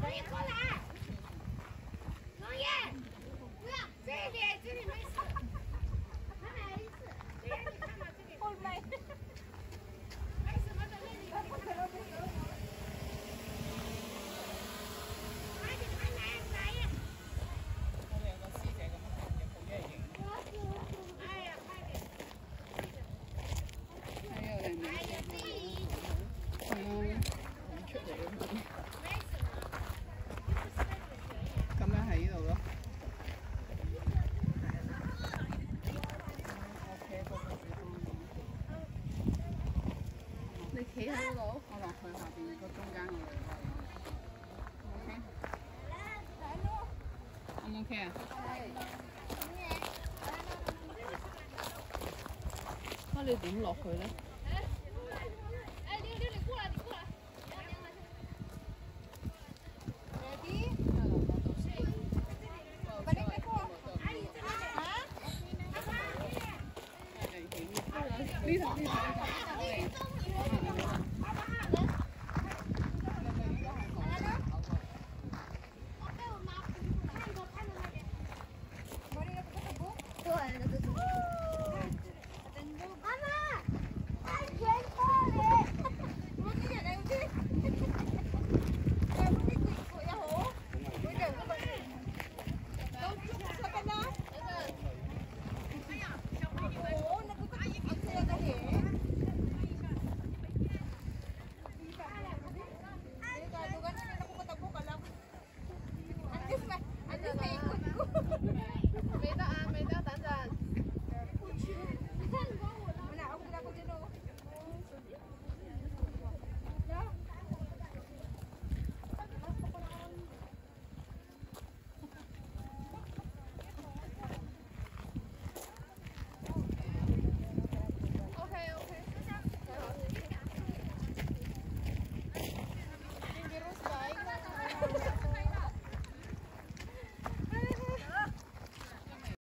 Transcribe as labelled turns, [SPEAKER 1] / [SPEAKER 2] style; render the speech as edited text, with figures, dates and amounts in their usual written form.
[SPEAKER 1] 你过来，龙爷，不要这边，这里没事，再来一次，这边你看嘛，这里。好累。没什么的，那里你看嘛。快点，快来呀！
[SPEAKER 2] 我哋有個師姐咁樣嘅好嘢影。
[SPEAKER 1] 哎呀，快點！
[SPEAKER 2] 係啊，人哋係啊，咁出嚟咁。咁樣喺呢度咯。你企喺嗰度，我落去下邊個中間嗰度。OK。O 唔 OK 啊？咁你點落去咧？
[SPEAKER 1] 哎，六，你過來，你過來。
[SPEAKER 2] 呢頭。